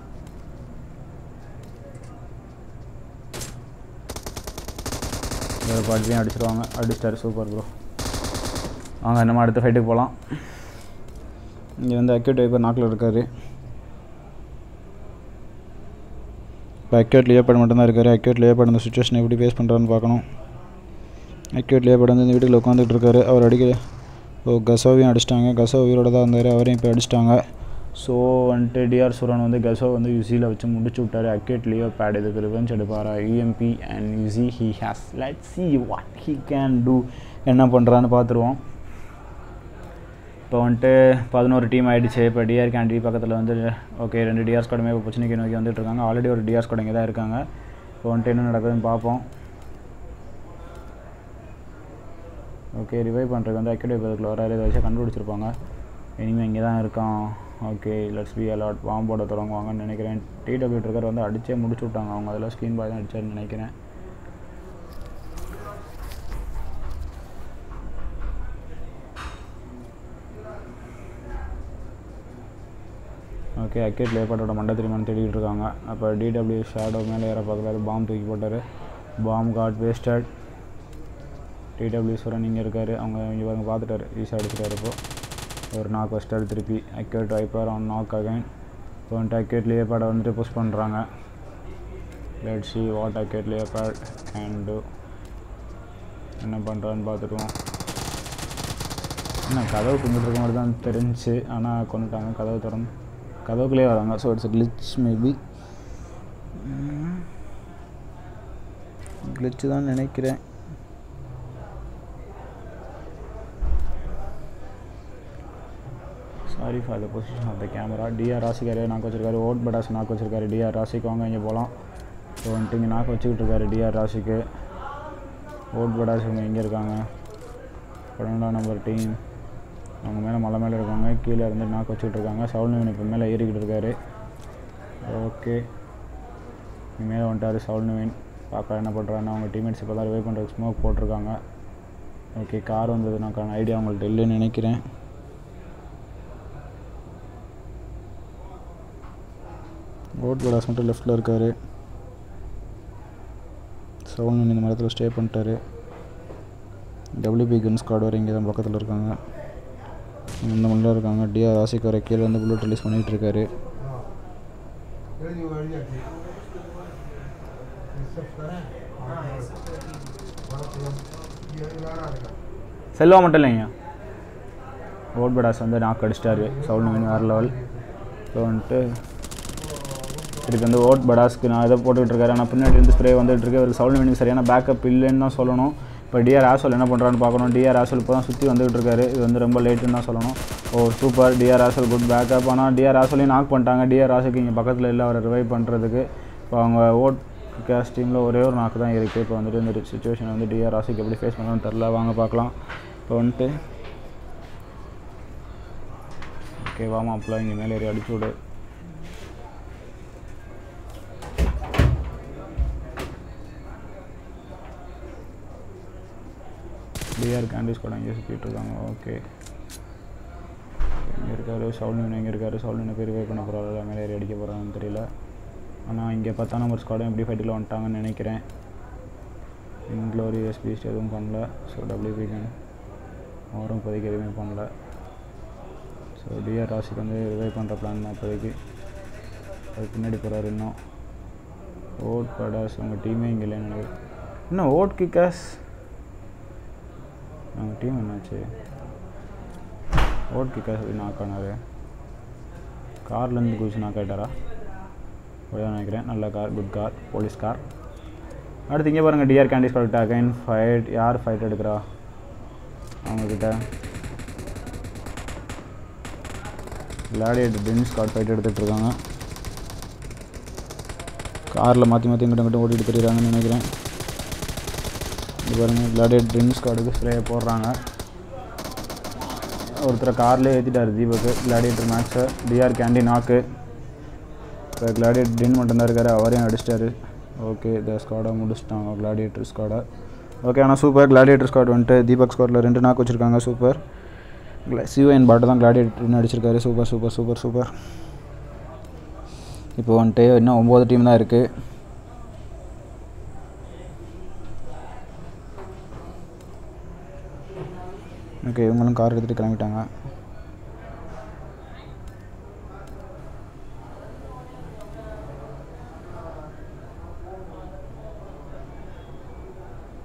ஒரு பாட்டிலையும் அடிச்சிட்டாரு. Super bro. வாங்க நம்ம அடுத்த ஃபைட்டுக்கு போகலாம். இங்கே வந்து அக்யூட் டைப்பர் நாக்கில் இருக்கார். இப்போ அக்யூரேட் லியோபாட் மட்டும்தான் இருக்கார். அக்யூரேட் லியோபாட் அந்த சுச்சுவேஷன் எப்படி ஃபேஸ் பண்ணுறான்னு பார்க்கணும். அக்யூரேட் லியோபாட் வந்து இந்த வீட்டுக்குள்ள உட்காந்துட்டு இருக்காரு. அவர் அடிக்கிற கசோவையும் அடிச்சிட்டாங்க. கசோ உயிரோட தான் இருந்தார், அவரையும் இப்போ அடிச்சிட்டாங்க. ஸோ வந்துட்டு டிஆர் சுரன் வந்து கசோ வந்து யூசியில் வச்சு முடிச்சு விட்டார். அக்யூரேட் லியோபாட் இதுக்கு ரிவெஞ்ச் எடுப்பாரா? UMP and UC he has let's see what he can do. என்ன பண்ணுறான்னு பார்த்துருவோம். இப்போ வந்துட்டு 11 டீம் ஆகிடுச்சு. இப்போ டிஆர் கேண்டி பக்கத்தில் வந்து ஓகே 2 டிஆர் ஸ்குவாடுமே இப்போ பிரச்சனைக்கு நோக்கி வந்துட்டு இருக்காங்க. ஆல்ரெடி ஒரு டிஆர் ஸ்குவாட் இங்கே தான் இருக்காங்க. இப்போ வந்துட்டு என்ன நடக்குதுன்னு பார்ப்போம். ஓகே ரிவைவ் பண்ணுறதுக்கு வந்து அக்யூரேட் பக்கத்தில் வராரு. இதை வச்சு கண்டுபிடிச்சிருப்பாங்க. இனிமேல் இங்கே தான் இருக்கான். Okay let's be alert. பாம்பு போட தொடங்குவாங்கன்னு நினைக்கிறேன். டிடபிள்யூ ட்ரிகர் வந்து அடிச்சே முடிச்சு விட்டாங்க அவங்க. அதில் ஸ்க்ரீன் பாய் தான் அடிச்சாருன்னு நினைக்கிறேன். ஓகே அக்யூரேட் லியோபாட்டோட மண்டை தெரியுமான்னு தேடிட்டு இருக்காங்க. அப்போ டிடபிள்யூ ஷேடோ மேலே ஏற பார்க்குறாரு. பாம்பு தூக்கி போட்டார். பாம்பு காட் வேஸ்டட். டிடபிள்யூ சுரன் இங்கே இருக்கார். அவங்க இங்கே பாருங்க பார்த்துட்டாரு. ஈஸியாக அடிச்சிட்டாரு. இப்போது ஒரு நாக் வச்சிட்டாரு திருப்பி. Accurate viper on knock again. இப்போ வந்துட்டு அக்யூரேட் லியோபாட்டை வந்துட்டு புஷ் பண்ணுறாங்க. Let's see what accurate leopard can do. என்ன பண்ணுறான்னு பார்த்துருவோம். என்ன கதவு கும்பிட்டு இருக்க மாதிரி தான் தெரிஞ்சு, ஆனால் கொண்டுட்டாங்க. கதவு திறந்து கதவுக்குள்ளே வராங்க. So it's glitch maybe. Glitch தான் நினைக்கிறேன். Sorry for the position of the camera. TR ராசிக்காரே நாக்கு வச்சிருக்காரு. ஓட் படாஸ் நாக்கு வச்சிருக்காரு. டிஆர் ராசிக்கு வாங்க இங்கே போகலாம். ஸோ வந்துட்டு இங்கே நாக்கு வச்சுக்கிட்டு இருக்காரு டிஆர் ராசிக்கு. ஓட் படாஸ் இவங்க இங்கே இருக்காங்க. 12ஆம் நம்பர் டீம் அவங்க மேலே மலை மேலே இருக்காங்க. கீழே இருந்து நாக்கு வச்சுக்கிட்டு இருக்காங்க. சவுல் இப்போ மேலே ஏறிக்கிட்டு இருக்காரு. ஓகே மேலே வந்துட்டார் சவுல் நவீன். பார்க்க என்ன பண்ணுறாங்கன்னா அவங்க டீம்மேட்ஸ் இப்போ தான் ரிவைவ் பண்ணுறதுக்கு ஸ்மோக் போட்டிருக்காங்க. ஓகே கார் வந்ததுனாக்கான ஐடியா அவங்கள்ட்ட இல்லைன்னு நினைக்கிறேன். ஓட் படாஸ் மட்டும் லெஃப்ட்டில் இருக்கார். சவுல் நவீன் இந்த மரத்தில் ஸ்டே பண்ணிட்டாரு. டபிள்யூபி கன் ஸ்குவாட் வர இங்கே தான் பக்கத்தில் இருக்காங்க. இந்த மண்ணில் இருக்காங்க. டிஆர் ராசிக்கு வர கீழே வந்து புல்லட் ரிலீஸ் பண்ணிகிட்டு இருக்காரு. செல்வா மட்டும் இல்லைங்க. ஓட் படாஸ் வந்து நாக்கு அடிச்சிட்டாரு. சவுல் நவீன் வேறு லெவல். இப்போ வந்துட்டு இதுக்கு வந்து ஓட் படாஸ்க்கு நான் இதை போட்டுக்கிட்டு இருக்காரு. ஆனால் பின்னாடி இருந்து ஸ்ப்ரே வந்துட்டு இருக்கு. ஒரு சவுல் நவீனுக்கு சரியான பேக்கப் இல்லைன்னு தான் சொல்லணும். இப்போ டிஆர் ஆசோல் என்ன பண்ணுறான்னு பார்க்கணும். டிஆர் ஆசோல் இப்போ தான் சுற்றி வந்துகிட்டு இருக்காரு. இது வந்து ரொம்ப லேட்டுன்னு தான் சொல்லணும். ஓ சூப்பர் டிஆர் ஆசோல் குட் பேக்கப். ஆனால் டிஆர் ஆசோலையும் நாக் பண்ணிட்டாங்க. டிஆர் ஆசோக்கு இங்கே பக்கத்தில் இல்லை அவரை ரிவைவ் பண்ணுறதுக்கு. இப்போ அவங்க ஓட் கேஸ் டீமில் ஒரே ஒரு நாக்கு தான் இருக்குது. இப்போ வந்துட்டு இந்த சுச்சுவேஷனை வந்து டிஆர் ஆசோக்கு எப்படி ஃபேஸ் பண்ணணும்னு தெரில. வாங்க பார்க்கலாம். இப்போ வந்துட்டு ஓகே வாமா அப்பெல்லாம் இங்கே மேலே ஏறி அடிச்சு விடு. டிஆர் கேண்டிஸ் கூட இங்கே சுற்றிட்டு இருக்காங்க. ஓகே இங்கே இருக்காரு சவுல் நவீன். இங்கே இருக்காரு சவுல் நவீன் பேர் ரிவைவ் பண்ண போகிறாரு. மேலே ஏறி அடிக்க போகிறாங்கன்னு தெரியல. ஆனால் இங்கே 10ஆம் நம்பர் ஸ்குவாடும் எப்படி ஃபைட்டில் வந்துட்டாங்கன்னு நினைக்கிறேன். இன்க்ளோரி எஸ்பிஎஸ்டி எதுவும் பண்ணல. ஸோ டபிள்யூபி கேன் அவரும் இப்போதைக்கு எதுவுமே பண்ணல. ஸோ டிஆர் ராசிக்கு வந்து ரிவைவ் பண்ணுற பிளான் தான் இப்போதைக்கு. அது பின்னாடி போகிறாரு இன்னும். ஓட் படாஸ் அவங்க டீமே இங்கே இல்லைன்னு நினைக்கிறேன். இன்னும் ஓட் கிக்காஸ் அவங்க டீம் என்னாச்சு? ஓட் கிக்காஸ் அப்படி நாக் ஆனார். கார்லேருந்து குதிச்சு நாக் ஆகிட்டாரா? அப்படிதான் நினைக்கிறேன். நல்ல car, good car, police car. அடுத்து இங்கே பாருங்கள் TR candies product again fight. யார் ஃபைட் எடுக்கிறா அவங்கக்கிட்ட? கிளாடியேட்டர் டென்னிஸ் ஸ்குவாட் ஃபைட் எடுத்துகிட்டு இருக்காங்க. காரில் மாற்றி மாற்றி இங்கிட்ட ஓட்டிகிட்டு தெரியுறாங்கன்னு நினைக்கிறேன். இது பாருங்கள் கிளாடியேட்டர் டென்னிஸ் ஸ்குவாடுக்கு ஸ்ப்ரே போடுறாங்க. ஒருத்தரை கார்லேயே ஏற்றிட்டார் தீபக்கு. கிளாடியேட்டர் மேட்ச்சை டிஆர் கேண்டி நாக்கு. இப்போ கிளாடியேட்டர் டென் மட்டும்தான் இருக்கார். அவரையும் அடிச்சிட்டாரு. ஓகே இந்த ஸ்குவாடை முடிச்சிட்டாங்க கிளாடியேட்டர் ஸ்குவாடை. ஓகே ஆனால் சூப்பர். கிளாடியேட்டர் ஸ்குவாட் வந்துட்டு தீபக் ஸ்குவாடில் 2 நாக்கு வச்சுருக்காங்க. சூப்பர். சிவன் பாட்டு தான் கிளாடியேட்டர்னு அடிச்சிருக்காரு. Super super super super. இப்போ வந்துட்டு இன்னும் 9 டீம் தான் இருக்குது. ஓகே இவங்களும் கார் எடுத்துகிட்டு கிளம்பிட்டாங்க.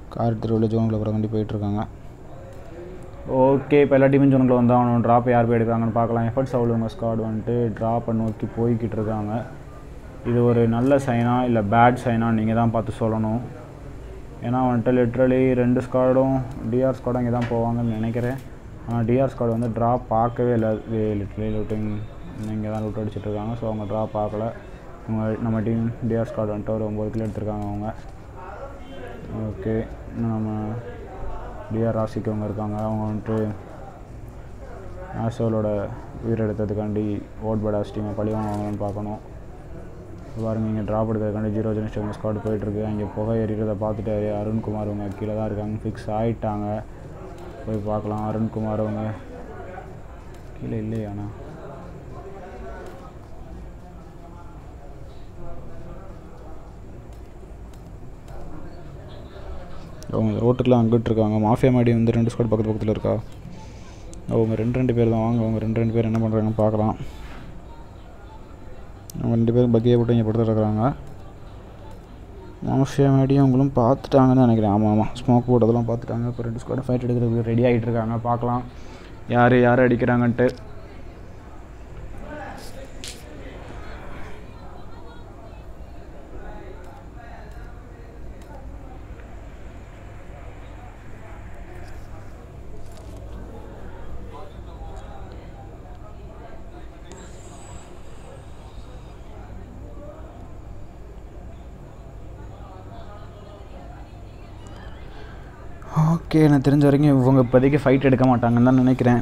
கார் தெருவில் ஜோனுக்குள்ள அப்புறம் வண்டி போயிட்டுருக்காங்க. ஓகே, இப்போ எல்லா டீமும் ஜோனுக்குள்ள வந்து அவனோட ட்ராப் யார் போய் எடுக்கிறாங்கன்னு பார்க்கலாம். எஃபர்ட்ஸ் அவ்வளோ ஸ்குவாட் வந்துட்டு ட்ராப்பை நோக்கி போய்கிட்டு இருக்காங்க. இது ஒரு நல்ல சைனா இல்லை பேட் சைனா நீங்கள் தான் பார்த்து சொல்லணும். ஏன்னா வந்துட்டு லிட்ரலி 2 ஸ்குவாடும் டிஆர் ஸ்குவாடும் இங்கே தான் போவாங்கன்னு நினைக்கிறேன். ஆனால் டிஆர் ஸ்குவாட் வந்து ட்ராப் பார்க்கவே இல்லை. லிட்ரலி லூட்டிங் இங்கே தான் லூட் அடிச்சிட்ருக்காங்க. ஸோ அவங்க ட்ராப் பார்க்கல. நம்ம டீம் டிஆர் ஸ்குவாட் வந்துட்டு ஒரு 9 கிலோ எடுத்திருக்காங்க அவங்க. ஓகே, நம்ம டிஆர் ராசிக்கு அவங்க இருக்காங்க. அவங்க வந்துட்டு ஆசோலோட உயிர் எடுத்ததுக்காண்டி ஓட் படாஸ் டீமை பழிவாங்கன்னு பார்க்கணும். பாருங்கள், இங்கே ட்ராப் எடுக்கிறதுக்காண்டி 0 ஸ்குவாட் போயிட்டுருக்கு. அங்கே புகை எறிகிறத பார்த்துட்டு அருண்குமார் அவங்க கீழே தான் இருக்காங்க. ஃபிக்ஸ் ஆகிட்டாங்க. போய் பார்க்கலாம். அருண்குமார் அவங்க கீழே இல்லையாண்ணா? அவங்க ரோட்டுக்கெலாம் அங்கிட்டு இருக்காங்க. மாஃபியா மாடி வந்து 2 ஸ்குவாட் பக்கத்தில் இருக்கா? அவங்க 2 பேர் தான். வாங்க, அவங்க 2 பேர் என்ன பண்ணுறாங்கன்னு பார்க்கலாம். அவங்க 2 பேரும் பக்கியை போட்டு இங்கே படுத்துட்டு இருக்கிறாங்க. மாஃபியா மேடியும் அவங்களும் பார்த்துட்டாங்கன்னு நினைக்கிறேன். ஆமாம், ஸ்மோக் போட்டதெல்லாம் பார்த்துட்டாங்க. இப்போ 2 ஸ்குவாட் ஃபைட் எடுக்கிறதுக்கு ரெடி ஆகிட்டு இருக்காங்க. பார்க்கலாம் யார் அடிக்கிறாங்கன்ட்டு. ஓகே, எனக்கு தெரிஞ்ச வரைக்கும் இவங்க இப்போதைக்கு ஃபைட் எடுக்க மாட்டாங்கன்னு தான் நினைக்கிறேன்.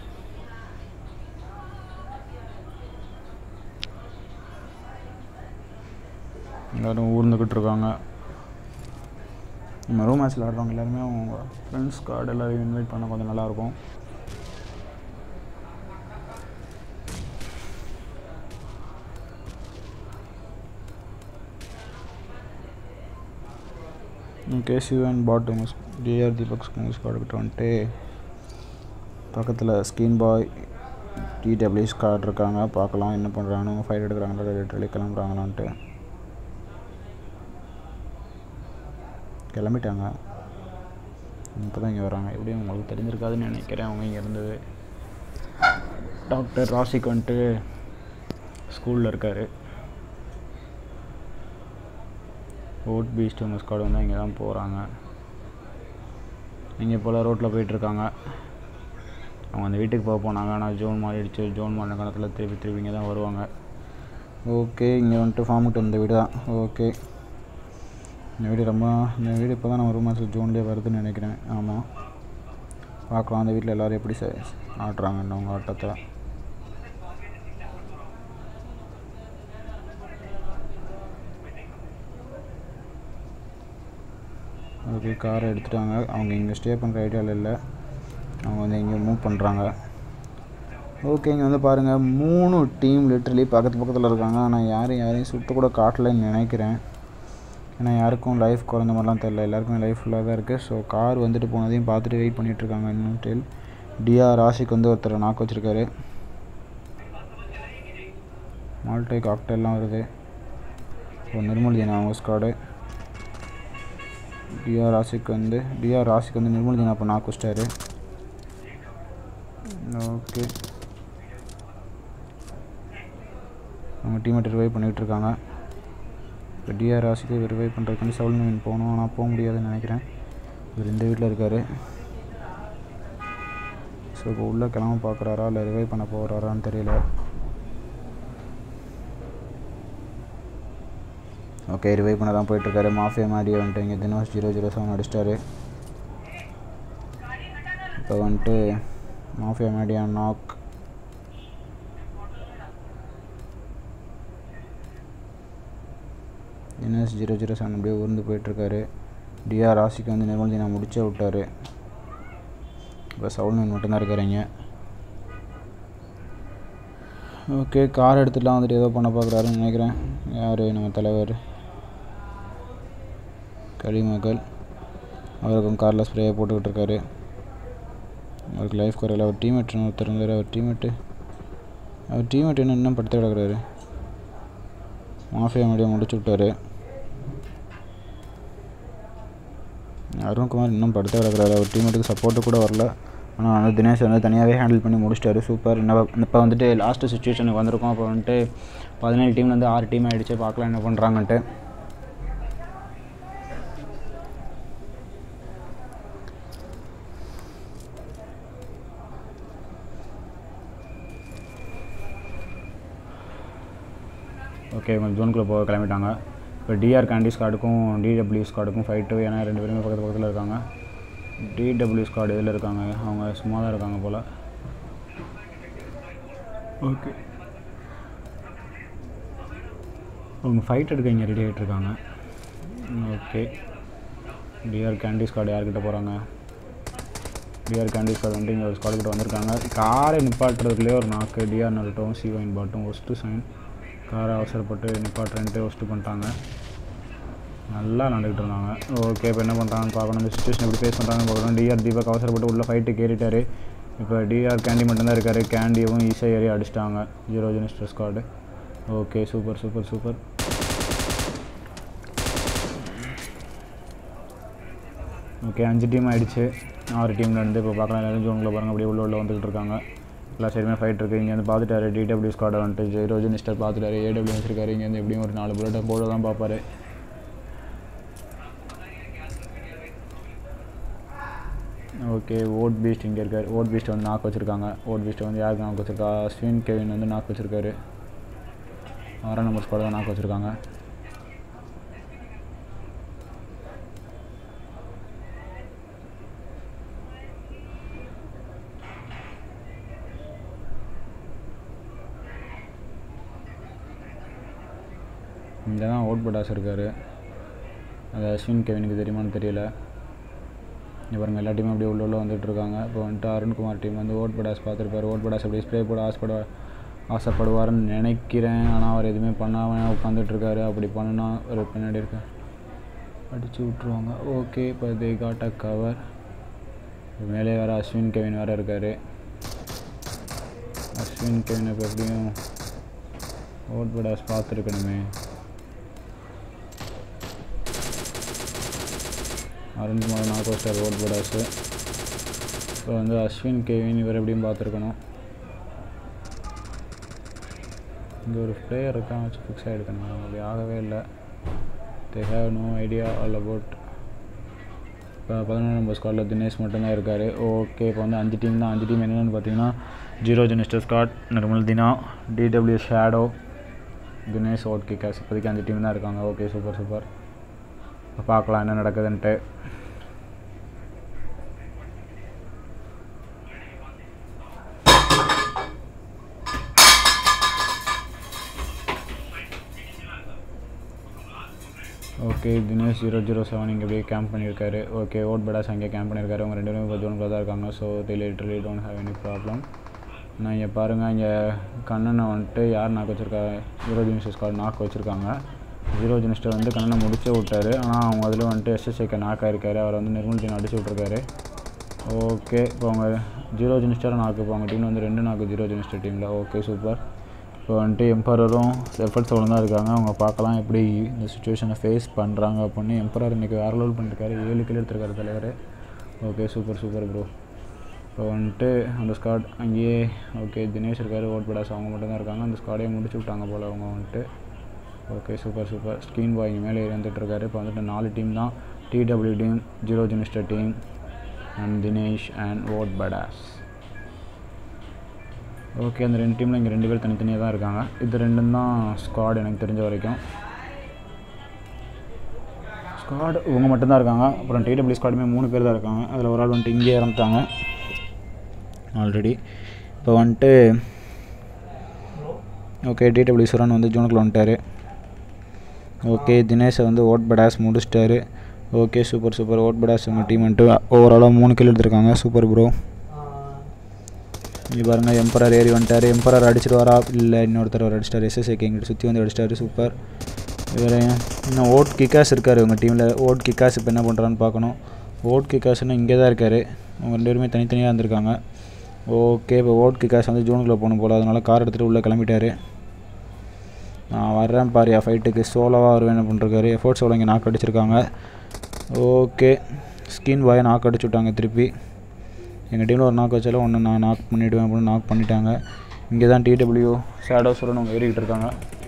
எல்லோரும் ஊர்ந்துக்கிட்டு இருக்காங்க. நம்ம ரூம் மேட்ச்சில் ஆடுறவங்க எல்லாருமே அவங்க ஃப்ரெண்ட்ஸ் கார்டு எல்லோரையும் இன்வைட் பண்ண கொஞ்சம் நல்லாயிருக்கும். KCU and bottom TR Deepak ஸ்குவாடுக்கிட்ட வந்துட்டு பக்கத்தில் ஸ்கின் பாய் டிடபிள்யூ ஸ்குவாட் இருக்காங்க. பார்க்கலாம் என்ன பண்ணுறாங்கன்னு. ஃபைட் எடுக்கிறாங்களா லிட்டரலி கிளம்புறாங்களான்ட்டு. கிளம்பிட்டாங்க. இப்போ தான் இங்கே வராங்க. எப்படியும் உங்களுக்கு தெரிஞ்சிருக்காதுன்னு நினைக்கிறேன். அவங்க இங்கே இருந்தது. டாக்டர் ராசிக் வந்துட்டு ஸ்கூலில் இருக்கார். ஓட் பீஸ்ட் உங்கள் ஸ்குவாட் வந்து இங்கே தான் போகிறாங்க. இங்கே போல் ரோட்டில் போயிட்டுருக்காங்க. அவங்க அந்த வீட்டுக்கு போனாங்க. ஆனால் ஜோன் மாறிடுச்சு. ஜோன் மாறின காலத்தில் திருப்பி இங்கே தான் வருவாங்க. ஓகே, இங்கே வந்துட்டு ஃபார்முட்டு வந்த வீடு தான். ஓகே, இந்த வீடு இப்போ தான் நம்ம ரூம் மேட்ச்சில் ஜோன்லேயே வருதுன்னு நினைக்கிறேன். ஆமாம், பார்க்கலாம் அந்த வீட்டில் எல்லோரும் எப்படி ஆடுறாங்கன்னு அவங்க ஆட்டத்தை. ஓகே, காரை எடுத்துட்டாங்க. அவங்க இங்கே ஸ்டே பண்ணுற ஐடியாவில் இல்லை. அவங்க வந்து இங்கே மூவ் பண்ணுறாங்க. ஓகே, இங்கே வந்து பாருங்கள் 3 டீம் லிட்ரலி பக்கத்தில் இருக்காங்க. ஆனால் யாரையும் சுட்டு கூட காட்டலைன்னு நினைக்கிறேன். ஏன்னா யாருக்கும் லைஃப் குறைஞ்ச மாதிரிலாம் தெரியல. எல்லாருக்குமே லைஃப் ஃபுல்லாக தான் இருக்குது. ஸோ கார் வந்துட்டு போனதையும் பார்த்துட்டு வெயிட் பண்ணிகிட்ருக்காங்க. இன்னும் டெல் டிஆர் ராசிக்கு வந்து ஒருத்தர் நாக்கு வச்சுருக்காரு. மால்டை காக்டெல்லாம் வருது. ஸோ நிர்மல் ஜீனா அவங்க ஸ்குவாடு. டிஆர் ராசிக்கு வந்து நிர்மல் ஜீனா இப்போ நாக்கு வச்சிட்டாரு. ஓகே, அவங்க டீமேட் ரிவைவ் பண்ணிகிட்ருக்காங்க. இப்போ டிஆர் ராசிக்கு ரிவைவ் பண்ணுறதுக்கு 7 போகணும். ஆனால் போக முடியாதுன்னு நினைக்கிறேன். இவர் இந்த வீட்டில் இருக்கார். ஸோ இப்போ உள்ளே கிளம்ப பார்க்குறாரா இல்லை ரிவைவ் பண்ண போகிறாரான்னு தெரியல. ஓகே, ரிவைவ் பண்ண தான் போயிட்டுருக்காரு. மாஃபியா மாடியை வந்துட்டு இங்கே தினோஷ் 007 அடிச்சிட்டாரு. இப்போ வந்துட்டு மாஃபியா மாடியா நாக். தினேஷ் 007 அப்படியே ஊர்ந்து போயிட்டுருக்காரு. டிஆர் ராசிக்கு வந்து நிர்மல் ஜீனா முடிச்சே விட்டார். இப்போ 7 மட்டும்தான் இருக்கிறீங்க. ஓகே, கார் எடுத்துகிட்டுலாம் வந்துட்டு ஏதோ பண்ண பார்க்குறாருன்னு நினைக்கிறேன். யார் நம்ம தலைவர் கலிமகள். அவருக்கும் காரில் ஸ்ப்ரேயை போட்டுக்கிட்டு இருக்காரு. அவருக்கு லைஃப் குறையில. அவர் டீம்மேட் ஒருத்தர் இருந்தார். அவர் டீம்மேட் இன்னும் படுத்து கிடக்குறாரு. மாஃபியா மீடியா முடிச்சு விட்டார். அருண்குமார் இன்னும் படுத்தே கிடக்கிறாரு, ஒரு டீமேட்டுக்கு சப்போர்ட்டு கூட வரல. ஆனால் வந்து தினேஷ் வந்து தனியாகவே ஹேண்டில் பண்ணி முடிச்சிட்டாரு. சூப்பர். இப்போ வந்துட்டு லாஸ்ட்டு சுச்சுவேஷனுக்கு வந்திருக்கோம். அப்போ வந்துட்டு 17 டீம்லேருந்து 6 டீம் ஆகிடுச்சு. பார்க்கலாம் என்ன பண்ணுறாங்கன்ட்டு. ஓகே, இவங்க ஜோனுக்குள்ளே போக கிளம்பிட்டாங்க. இப்போ டிஆர் கேண்டி ஸ்காடுக்கும் டிடபிள்யூ ஸ்காடுக்கும் ஃபைட்டு. ஏன்னா 2 பேருமே பக்கத்தில் இருக்காங்க. டிடபிள்யூ ஸ்காடு இதில் இருக்காங்க, அவங்க சும்மா தான் இருக்காங்க போல். ஓகே, அவங்க ஃபைட் எடுக்க இங்கே ரெடி ஆகிட்டுருக்காங்க. ஓகே, டிஆர் கேண்டி ஸ்காடு யார்கிட்ட போகிறாங்க? டிஆர் கேண்டி ஸ்காடு வந்துட்டு இங்கே ஒரு ஸ்காடுக்கிட்ட வந்திருக்காங்க. காரை நிப்பாட்டுறதுக்குள்ளே ஒரு நாக்கு. டிஆர் நருட்டோவும் சிவைன் பாட்டும் ஒஸ்ட்டு சைன். காரை அவசரப்பட்டு நிப்பாட்டுறேன்ட்டு ஒஸ்ட்டு பண்ணிட்டாங்க. நல்லா நடந்துக்கிட்டு இருந்தாங்க. ஓகே, இப்போ என்ன பண்ணுறாங்கன்னு பார்க்கணும். இந்த சுச்சுவேஷன் எப்படி ஃபேஸ் பண்ணுறாங்கன்னு பார்க்கணும். டிஆர் தீபக் அவசரப்பட்டு உள்ள ஃபைட்டு கேறிட்டார். இப்போ டிஆர் கேண்டி மட்டும்தான் இருக்கார். கேண்டியவும் ஈஸியாக ஏறி அடிச்சிட்டாங்க 0 ஜெனிஸ்டர் squad. Okay, super super super. Okay, 5 team ஆகிடுச்சு. 6 டீமில் இருந்து இப்போ பார்க்கலாம். எல்லாரும் ஜோனில் பாருங்கள், அப்படியே உள்ள வந்துக்கிட்டு இருக்காங்க. எல்லா சைடுமே ஃபைட் இருக்குது. இங்கே வந்து பார்த்துட்டாரு டிடபிள்யூ ஸ்காடை வந்துட்டு 0 ஜெனிஸ்டர் பார்த்துட்டாரு. ஏடபிள்யூ வச்சிருக்காரு. இங்கேருந்து எப்படியும் ஒரு 4 புல்லட்டை போட தான் பார்ப்பார். ஓகே, ஓட் பீஸ்ட் இங்கே இருக்கார். ஓட் பீஸ்ட் வந்து நாக்கு வச்சுருக்காங்க. ஓட் பீஸ்ட்டை வந்து யாருக்கு நாக்கு வச்சுருக்கா? ஸ்வின் கெவின் வந்து நாக்கு வச்சுருக்காரு. 6 நம்பர் ஸ்குவாட் தான் நாக்கு வச்சுருக்காங்க. இங்கே தான் ஓட் படாஸ் இருக்கார். அது அஸ்வின் கெவினுக்கு தெரியுமான்னு தெரியல. இங்கே பாருங்கள், எல்லா டீமும் அப்படியே உள்ள வந்துட்டுருக்காங்க. இப்போ வந்துட்டு அருண்குமார் டீம் வந்து ஓட் படாஸ் பார்த்துருப்பார். ஓட் படாஸ் அப்படி ஸ்ப்ரே போட ஆசைப்படுவார்னு நினைக்கிறேன். ஆனால் அவர் எதுவுமே பண்ணாமல் உட்காந்துட்ருக்காரு. அப்படி பண்ணுனா ஒரு பின்னாடி இருக்க அடித்து விட்ருவாங்க. ஓகே, இப்போ தே காட் அ கவர். மேலே வேறு அஸ்வின் கெவின் வேறு இருக்கார். அஸ்வின் கெவின் இப்போ எப்படியும் ஓட் படாஸ் பார்த்துருக்கணுமே. அருண்குமார் நாக் வச்சிட்டார் ஓட் படாஸு. இப்போ வந்து அஸ்வின் கெவின் இவர் எப்படியும் பார்த்துருக்கணும். இங்கே ஒரு பிளேயர் இருக்கான், வச்சு ஃபிக்ஸ் ஆகிருக்கணும். அப்படி ஆகவே இல்லை. They have no idea all about. இப்போ 11 நம்பர் ஸ்குவாடில் தினேஷ் மட்டும்தான் இருக்கார். ஓகே, இப்போ வந்து 5 டீம் தான். 5 டீம் என்னென்னு பார்த்தீங்கன்னா 0 ஜெனிஸ்டர் squad, Nirmal Dhina, TW shadow, Dinesh, odd kickass. இப்போதைக்கு 5 டீம் தான் இருக்காங்க. Okay, super super. இப்போ பார்க்கலாம் என்ன நடக்குதுன்ட்டு. ஓகே, தினேஷ் 007 இங்கே அப்படியே கேம்ப் பண்ணியிருக்காரு. ஓகே, ஓட் படாஸ் அங்கே கேம்ப் பண்ணியிருக்காரு. அவங்க 2 பேரும் இப்போ ஜோனுக்குள்ள தான் இருக்காங்க. So they literally don't have any problem. நான் இங்கே பாருங்கள், இங்கே கண்ணனை வந்துட்டு யார் நாக்கு வச்சுருக்கா? 0 ஜெனிஸ்டர் ஸ்குவாட் நாக்கு வச்சுருக்காங்க. 0 ஜெனிஸ்டர் வந்து கண்ணனை முடிச்சே விட்டார். ஆனால் அவங்க அதில் வந்துட்டு எஸ்எஸ்ஏக்கு நாக்காக இருக்கார். அவர் வந்து நிர்மல் டீம் அடிச்சு விட்ருக்காரு. ஓகே, இப்போ அவங்க 0 ஜெனிஸ்டர் நாக்கு. இப்போ அவங்க டீம் வந்து 2 நாக்கு 0 ஜெனிஸ்டர் டீமில். Okay, super. இப்போ வந்துட்டு எம்பரரும் எஃபர்ட்ஸோடு தான் இருக்காங்க. அவங்க பார்க்கலாம் எப்படி இந்த சுச்சுவேஷனை ஃபேஸ் பண்ணுறாங்க அப்படின்னு. எம்பரர் இன்றைக்கி வேறு லெவல் பண்ணியிருக்காரு. 7 கிலோ எடுத்துருக்காரு தலைவர். Okay, super super bro. இப்போ வந்துட்டு அந்த ஸ்காட் அங்கேயே. ஓகே, தினேஷ் இருக்கார், ஓட் படாஸ் அவங்க மட்டும் தான் இருக்காங்க. அந்த ஸ்காடையே முடிச்சு விட்டாங்க போல் அவங்க வந்துட்டு. Okay, super super. Screen boy இங்கே மேலே ஏறி வந்துட்டுருக்காரு. இப்போ வந்துட்டு 4 டீம் தான். டிடபிள்யூ டீம், 0 ஜெனிஸ்டர் team and Dinesh and odd badass. Okay, அந்த 2 டீமில் இங்கே 2 பேர் தனித்தனியாக தான் இருக்காங்க. இது 2 தான் ஸ்குவாட் எனக்கு தெரிஞ்ச வரைக்கும். ஸ்குவாட் இவங்க மட்டும்தான் இருக்காங்க. அப்புறம் டிடபிள்யூ ஸ்குவாடுமே 3 பேர் தான் இருக்காங்க. அதில் ஒரு ஆள் வந்துட்டு இங்கே இறந்துட்டாங்க ஆல்ரெடி. இப்போ வந்துட்டு ஓகே, டிடபிள்யூ சுரன் வந்து ஜோனுக்குள்ள வந்துட்டார். ஓகே, தினேஷை வந்து ஓட் படாஸ் முடிச்சிட்டாரு. Okay, super super. Odd badass உங்கள் டீம் வந்துட்டு ஓவராலாக 3 கிலோ எடுத்துருக்காங்க. Super bro. இங்கே பாருங்கள், எம்பரர் ஏறி வந்துட்டார். எம்பரர் அடிச்சிட்டு வரா? இல்லை, இன்னொருத்தர் ஒரு அடிச்சிட்டார். எஸ்எஸ்ஏக்கு எங்கிட்ட சுற்றி வந்து அடிச்சிட்டாரு. சூப்பர். இவர் இன்னும் ஓட் கிக்காஸ் இருக்கார் உங்கள் டீமில். ஓட் கிக்காஸ் இப்போ என்ன பண்ணுறான்னு பார்க்கணும். ஓட் கிக்காஸ்ன்னு இங்கே தான் இருக்கார். அவங்க 2 பேருமே தனித்தனியாக இருந்திருக்காங்க. ஓகே, இப்போ ஓட் கிக்காஸ் வந்து ஜோனுக்குள்ளே போகணும் போல். அதனால் கார் எடுத்துகிட்டு உள்ளே கிளம்பிட்டார். நான் வர்றேன் பாரியா ஃபைட்டுக்கு. சோலோவாக அவர் என்ன பண்ணிருக்காரு. எஃபோர்ட் சோலோ இங்கே நாக்கு அடிச்சிருக்காங்க. ஓகே, ஸ்கின் பாயை நாக் அடிச்சு விட்டாங்க திருப்பி. எங்கள் டீமில் ஒரு நாக் வச்சாலும் ஒன்று நான் நாக் பண்ணிவிடுவேன் அப்படின்னு நாக் பண்ணிட்டாங்க. இங்கே தான் டிடபிள்யூ ஷேடோ சொல்லுன்னு அவங்க ஏறிக்கிட்டு இருக்காங்க.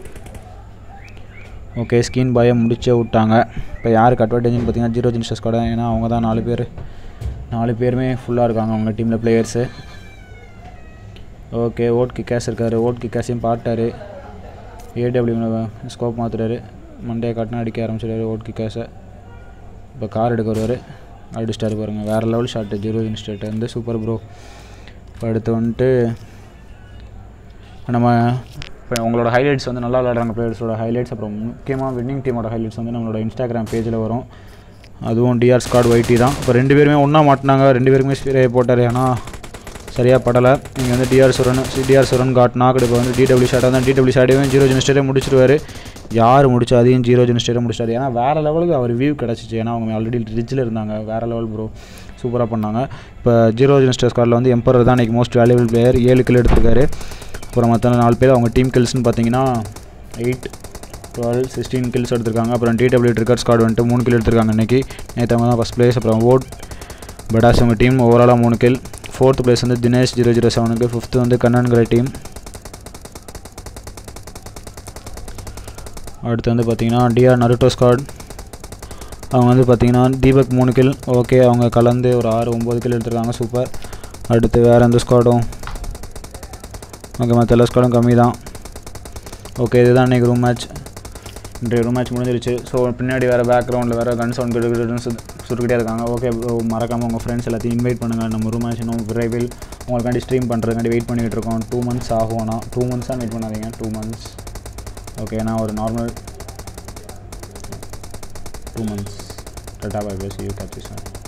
ஓகே, ஸ்கின் பாயை முடிச்சே விட்டாங்க. இப்போ யாருக்கு அட்வான்டேஜ்னு பார்த்தீங்கன்னா ஜீரோ ஜெனிஸ்டர் ஸ்குவாட். ஏன்னா அவங்க தான் 4 பேருமே ஃபுல்லாக இருக்காங்க அவங்க டீமில் பிளேயர்ஸு. ஓகே, ஓட் கிக்காஸ் இருக்கார். ஓட் கிக்காஸையும் பாட்டார். ஏடபிள்யூ ஸ்கோப் மாற்றுறாரு. மண்டையை காட்டினா அடிக்க ஆரம்பிச்சிடாரு ஓட் கிக்காஸை. இப்போ கார் எடுக்க வருவார். அடிச்சிட்டாரு பாருங்கள். வேறு லெவல் ஷாட்டு ஜீரோ ஜெனிஸ்டர்ட்டு வந்து சூப்பர் ப்ரோ. இப்போ அடுத்து வந்துட்டு நம்ம இப்போ உங்களோட ஹைலைட்ஸ் வந்து நல்லா விளையாடுறாங்க பிளேயர்ஸோட ஹைலைட்ஸ். அப்புறம் முக்கியமாக வின்னிங் டீமோட ஹைலைட்ஸ் வந்து நம்மளோட இன்ஸ்டாகிராம் பேஜில் வரும். அதுவும் டிஆர் ஸ்குவாட் ஒய்டி தான். இப்போ 2 பேருமே ஒன்றா மாட்டினாங்க. 2 பேருமே ஸ்பீரே போட்டார். ஆனால் சரியாக படலை. இங்கே வந்து டிஆர் சுரன் காட் நாக். இப்போ வந்து டிடபிள்யூ ஷாட்டாக தான். டிடபிள்யூ ஷாட்டையும் ஜீரோ ஜெனிஸ்டரே முடிச்சிருவார். யார் முடிச்சா அதையும் ஜீரோ ஜெனிஸ்டரே முடிச்சிட்டாரு. ஏன்னா வேறு லெவலுக்கு அவர் வியூ கிடச்சிச்சு. ஏன்னா அவங்க ஆல்ரெடி ரிட்ஜில் இருந்தாங்க. வேறு லெவல் ப்ரோ, சூப்பராக பண்ணாங்க. இப்போ ஜீரோ ஜெனிஸ்டர் ஸ்குவாடில் வந்து எம்பரர் தான் இன்றைக்கி மோஸ்ட் வேல்யூபிள் பிளேயர். 7 கில் எடுத்திருக்காரு. அப்புறம் மற்ற 4 பேர் அவங்க டீம் கில்ஸ்னு பார்த்தீங்கன்னா 8, 12, 16 கில்ஸ் எடுத்திருக்காங்க. அப்புறம் டிடபிள்யூ ட்ரிக்கர் ஸ்குவாட் வந்துட்டு 3 கில் எடுத்திருக்காங்க இன்றைக்கி. நேற்று அவங்க தான் ஃபஸ்ட் பிளேஸ். அப்புறம் ஓட் படாஸ் அவங்க டீம் ஓவராலாக 3 கில். 4th பிளேஸ் வந்து தினேஷ் 007க்கு. 5th வந்து கண்ணன்கிற டீம். அடுத்து வந்து பார்த்திங்கன்னா டிஆர் நருட்டோ ஸ்குவாட். அவங்க வந்து பார்த்திங்கன்னா தீபக் 3 கில். ஓகே, அவங்க கலந்து ஒரு 6-9 கில் எடுத்திருக்காங்க. சூப்பர். அடுத்து வேறு எந்த ஸ்குவாடும் ஓகே, மற்ற எல்லா ஸ்குவாடும் கம்மி தான். ஓகே, இதுதான் இன்றைக்கி ரூம் மேட்ச். இன்றைய ரூம் மேட்ச் முடிஞ்சிருச்சு. ஸோ பின்னாடி வேறு பேக்ரவுண்டில் வேறு கன் சவுண்ட் சுட்டுக்கிட்டே இருக்காங்க. ஓகே, மறக்காமல் உங்கள் ஃப்ரெண்ட்ஸ் எல்லாத்தையும் இன்வைட் பண்ணுங்கள். நம்ம ரூம் மேட்ச் இன்னும் விரைவில் உங்களுக்காண்டி ஸ்ட்ரீம் பண்ணுறதுக்காண்டி வெயிட் பண்ணிகிட்டு இருக்கோம். 2 months ஆகும். ஆனால் 2 months வெயிட் பண்ணாதீங்க. 2 months. ஓகே, நான் ஒரு நார்மல் 2 months. டாடா bye bye, see you, catch you soon.